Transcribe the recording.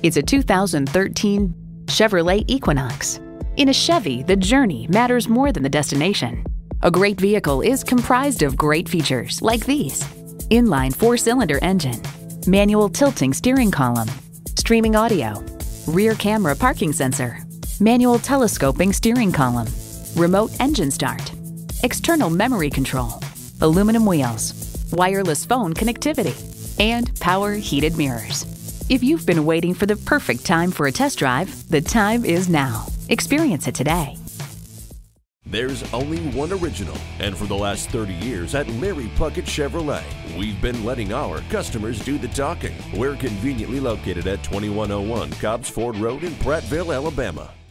It's a 2013 Chevrolet Equinox. In a Chevy, the journey matters more than the destination. A great vehicle is comprised of great features like these: inline 4-cylinder engine, manual tilting steering column, streaming audio, rear camera parking sensor, manual telescoping steering column, remote engine start, external memory control, aluminum wheels, wireless phone connectivity, and power heated mirrors. If you've been waiting for the perfect time for a test drive, the time is now. Experience it today. There's only one original, and for the last 30 years at Mary Puckett Chevrolet, we've been letting our customers do the talking. We're conveniently located at 2101 Cobbs Ford Rd in Prattville, Alabama.